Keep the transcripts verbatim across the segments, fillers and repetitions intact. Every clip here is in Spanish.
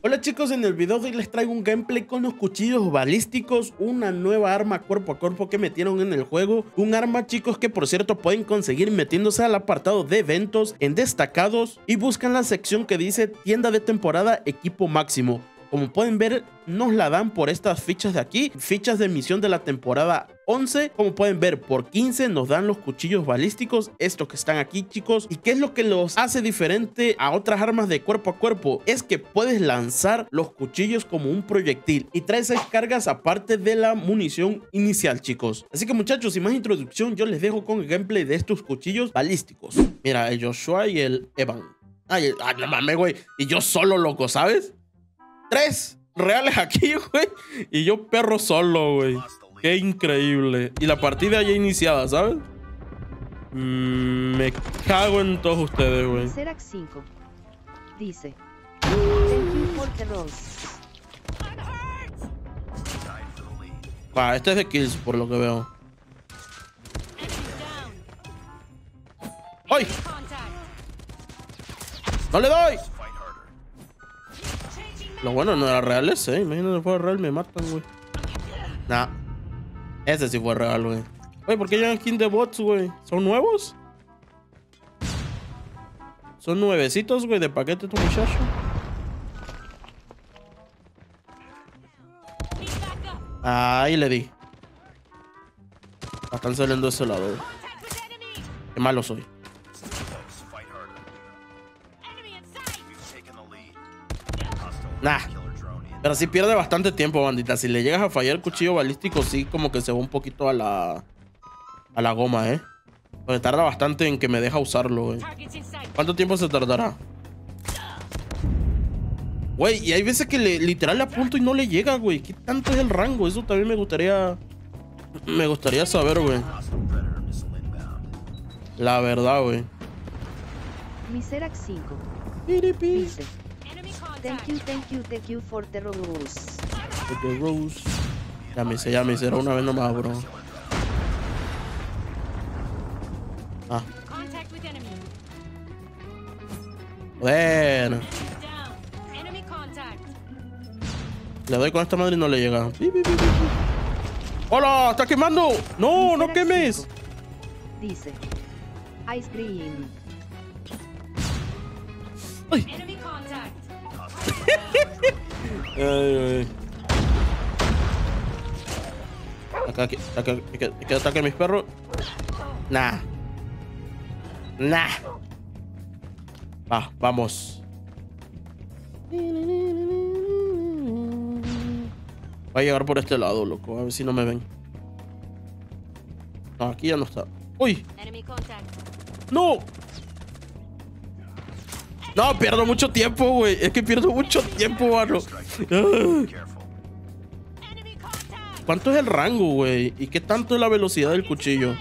Hola chicos, en el video de hoy les traigo un gameplay con los cuchillos balísticos, una nueva arma cuerpo a cuerpo que metieron en el juego. Un arma, chicos, que por cierto pueden conseguir metiéndose al apartado de eventos en destacados y buscan la sección que dice tienda de temporada equipo máximo. Como pueden ver, nos la dan por estas fichas de aquí, fichas de misión de la temporada once. Como pueden ver, por quince nos dan los cuchillos balísticos, estos que están aquí, chicos. ¿Y qué es lo que los hace diferente a otras armas de cuerpo a cuerpo? Es que puedes lanzar los cuchillos como un proyectil y trae seis cargas aparte de la munición inicial, chicos. Así que muchachos, sin más introducción, yo les dejo con el gameplay de estos cuchillos balísticos. Mira, el Joshua y el Evan. Ay, ay no mames, güey. Y yo solo, loco, ¿sabes? Tres reales aquí, güey. Y yo perro solo, güey. Qué increíble. Y la partida ya iniciada, ¿sabes? Mm, me cago en todos ustedes, güey. Serac cinco dice: Thank you for the rose. Va, este es de kills, por lo que veo. ¡Ay! ¡No le doy! Lo bueno no era real ese, ¿eh? Imagínate si fuera real, me matan, güey. Nah. Ese sí fue real, güey. Güey, ¿por qué llegan skin de bots, güey? ¿Son nuevos? Son nuevecitos, güey, de paquete tu muchacho. Ahí le di. Están saliendo de ese lado, güey. Qué malo soy. Nah. Pero sí pierde bastante tiempo, bandita. Si le llegas a fallar el cuchillo balístico, sí como que se va un poquito a la... A la goma, ¿eh? Porque tarda bastante en que me deja usarlo, güey. ¿Cuánto tiempo se tardará? Güey, y hay veces que le, literal le apunto y no le llega, güey. ¿Qué tanto es el rango? Eso también me gustaría... Me gustaría saber, güey. La verdad, güey. Mi Serac cinco Piripi. dice: Thank you, thank you, thank you for the rose. For the rose. Ya me hice, ya me hice. Era una vez nomás, bro. Ah. Bueno. Le doy con esta madre y no le llega. Pi, pi, pi, pi. ¡Hola! ¡Está quemando! ¡No! ¡No quemes! Dice: Ice cream. ¡Ay! Ay, ay. Acá, aquí, acá, acá, acá ataque a mis perros. Nah. Nah. Va, vamos. Va a llegar por este lado, loco. A ver si no me ven. No, aquí ya no está. ¡Uy! ¡No! No, pierdo mucho tiempo, güey. Es que pierdo mucho tiempo, mano. ¿Cuánto es el rango, güey? ¿Y qué tanto es la velocidad del cuchillo?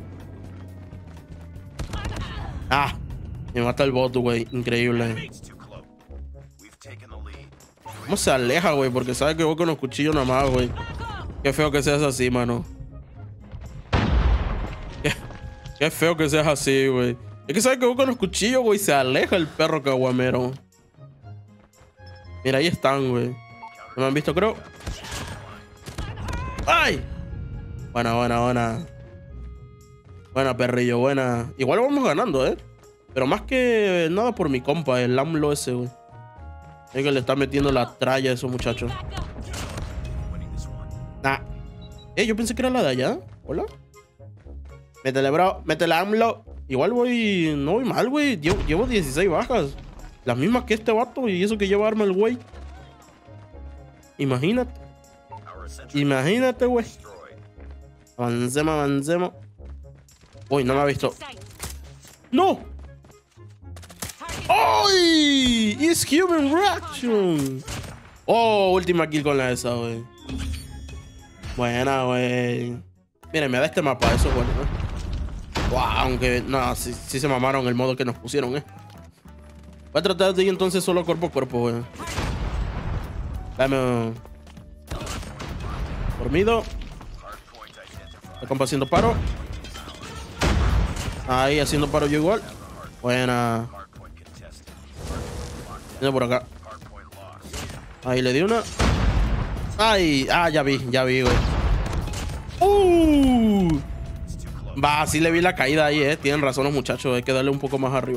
Ah, me mata el bot, güey. Increíble. ¿Cómo se aleja, güey? Porque sabe que voy con los cuchillos nada más, güey. Qué feo que seas así, mano. Qué, qué feo que seas así, güey. Es que sabe que voy con los cuchillos, güey. Se aleja el perro caguamero. Mira, ahí están, güey. ¿No me han visto, creo? ¡Ay! Buena, buena, buena. Buena, perrillo, buena. Igual vamos ganando, ¿eh? Pero más que nada por mi compa, el AMLO ese, güey. Es que le está metiendo la tralla a esos muchachos. Nah. Eh, yo pensé que era la de allá. Hola. Métele, bro. Métele, AMLO. Igual voy... No voy mal, güey. Llevo, llevo dieciséis bajas. Las mismas que este vato. Y eso que lleva arma el güey. Imagínate. Imagínate, güey. Avancemos, avancemos. Uy, no me ha visto. ¡No! ¡Ay! ¡It's human reaction! Oh, última kill con la esa, güey. Buena, güey. Miren, me da este mapa. Eso es bueno, ¿eh? Wow, aunque no, sí, sí se mamaron el modo que nos pusieron, eh. Voy a tratar de ir entonces solo cuerpo a cuerpo, güey. Dame. Dormido. El compa haciendo paro. Ahí haciendo paro yo igual. Buena. Viene por acá. Ahí le di una. Ay, ah, ya vi, ya vi, güey. Uh. Va, sí le vi la caída ahí, eh. Tienen razón los muchachos, hay que darle un poco más arriba.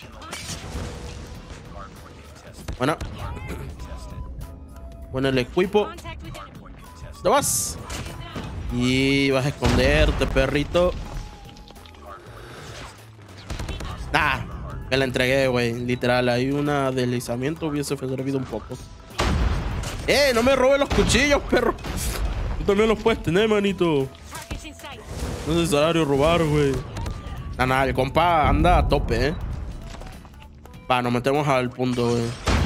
Buena. Bueno, el equipo. ¿Dónde vas? Y vas a esconderte, perrito. Ah, me la entregué, güey. Literal, ahí un deslizamiento hubiese servido un poco. ¡Eh! No me robes los cuchillos, perro. Tú también los puedes tener, manito. No es necesario robar, güey. Nada, nada, el compa anda a tope, eh. Va, nos metemos al punto, güey.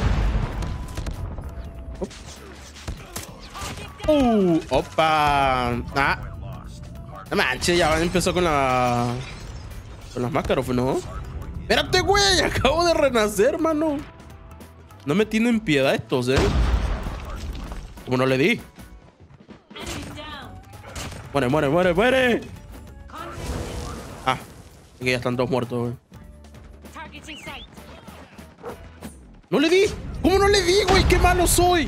Uh, opa. Ah. No manches, ya empezó con la. Con las máscaras, ¿no? Espérate, güey. Acabo de renacer, mano. No me tienen piedad estos, eh. Como no le di. Muere, muere, muere, muere. Ah, aquí ya están todos muertos, güey. No le di. ¿Cómo no le di, güey? Qué malo soy.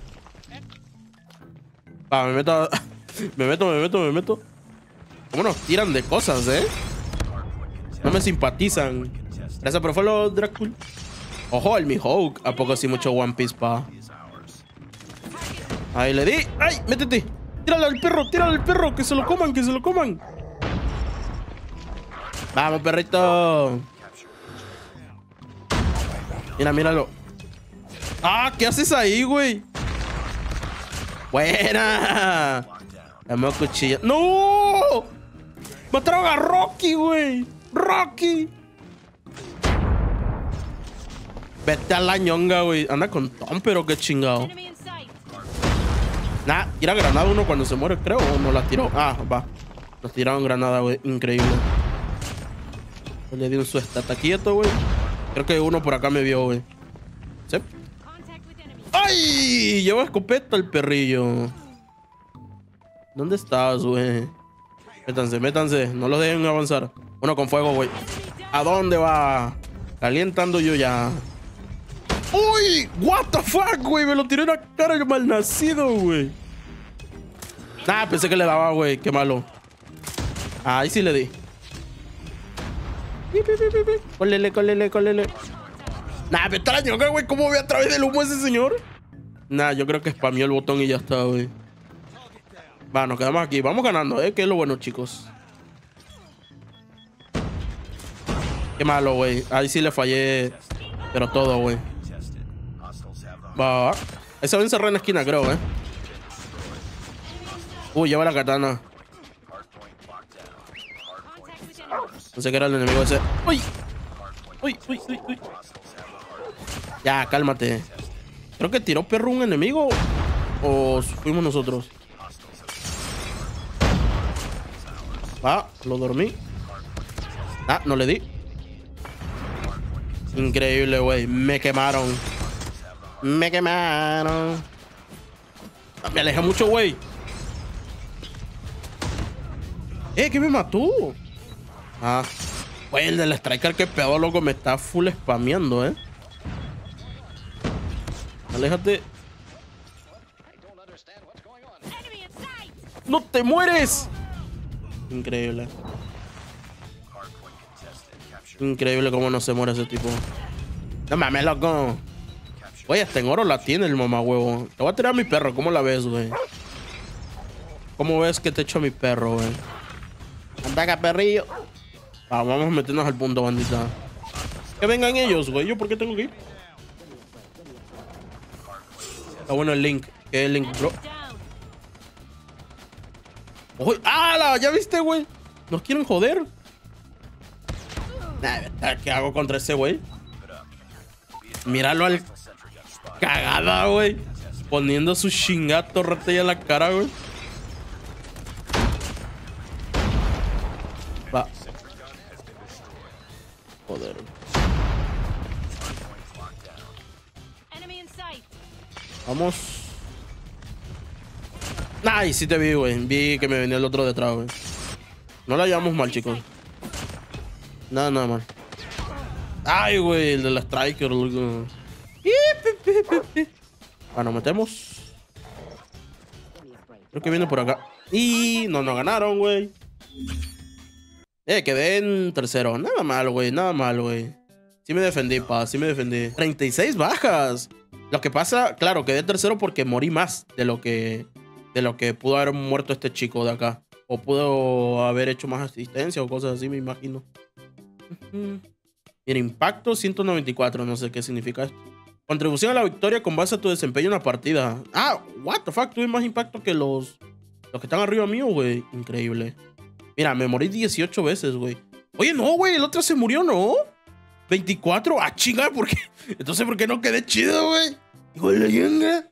Va, me meto, me meto, me meto, me meto. ¿Cómo nos tiran de cosas, eh? No me simpatizan. Gracias, pero fue lo Dracul. Ojo, el Mihawk. ¿A poco sí mucho One Piece, pa? Ahí le di. ¡Ay! ¡Métete! ¡Tírale al perro! ¡Tírale al perro! ¡Que se lo coman! ¡Que se lo coman! ¡Vamos, perrito! Mira, míralo. ¡Ah! ¿Qué haces ahí, güey? ¡Buena! Dame un cuchillo. ¡No! ¡Mataron a Rocky, güey! ¡Rocky! Vete a la ñonga, güey. Anda con Tom, pero qué chingado. Nah, tira granada uno cuando se muere, creo. O no la tiró. Ah, va. Nos tiraron granada, güey. Increíble. Le di un su estata quieto, güey. Creo que uno por acá me vio, güey. ¿Sí? ¡Ay! Lleva escopeta el perrillo. ¿Dónde estás, güey? Métanse, métanse. No los dejen avanzar. Uno con fuego, güey. ¿A dónde va? Calientando yo ya. ¡Uy! ¿What the fuck, güey? Me lo tiré en la cara el malnacido, güey. Nah, pensé que le daba, güey. Qué malo. Ah, ahí sí le di. Cólele, cólele, cólele. Nah, me extraño, güey. ¿Cómo ve a través del humo ese señor? Nah, yo creo que spameó el botón y ya está, güey. Va, nos quedamos aquí. Vamos ganando, ¿eh? Que es lo bueno, chicos. Qué malo, güey. Ahí sí le fallé. Pero todo, güey. Va, va. Ahí se va a encerrar en la esquina, creo, ¿eh? Uy, lleva la katana. No sé qué era el enemigo ese. ¡Uy! ¡Uy, uy, uy, uy! Ya, cálmate. Creo que tiró perro un enemigo. O fuimos nosotros. Va, lo dormí. Ah, no le di. Increíble, güey. Me quemaron. Me quemaron. Me alejé mucho, güey. Eh, ¿qué me mató? Ah, güey, el del striker, que pedo, loco. Me está full spameando, eh. Aléjate. ¡No te mueres! Increíble. Increíble cómo no se muere ese tipo. No mames, loco. Oye, hasta en oro la tiene el mamahuevo. Te voy a tirar a mi perro. ¿Cómo la ves, güey? ¿Cómo ves que te echo a mi perro, güey? Anda acá, perrillo. Ah, vamos a meternos al punto, bandita. Que vengan ellos, güey. ¿Yo por qué tengo que ir? Está bueno el link. ¿Qué es el link, bro? ¡Uy! ¡Ah! ¿Ya viste, güey? ¿Nos quieren joder? Nah, ¿qué hago contra ese güey? Míralo al cagada, güey. Poniendo su chingato rete en la cara, güey. Va. Joder. Vamos. Ay, sí te vi, güey. Vi que me venía el otro detrás, güey. No la llevamos mal, chicos. Nada, nada mal. Ay, güey, el de la striker, loco. Ah, nos metemos. Creo que viene por acá. Y no nos ganaron, güey. Eh, quedé en tercero. Nada mal, güey. Nada mal, güey. Sí me defendí, pa. Sí me defendí. treinta y seis bajas. Lo que pasa, claro, quedé tercero porque morí más de lo que, de lo que pudo haber muerto este chico de acá. O pudo haber hecho más asistencia o cosas así, me imagino. Mira, impacto ciento noventa y cuatro. No sé qué significa esto. Contribución a la victoria con base a tu desempeño en la partida. Ah, what the fuck. Tuve más impacto que los, los que están arriba mío, güey. Increíble. Mira, me morí dieciocho veces, güey. Oye, no, güey. El otro se murió, ¿no? veinticuatro. Ah, chinga, ¿por qué? Entonces, ¿por qué no quedé chido, güey? Hijo de leyenda.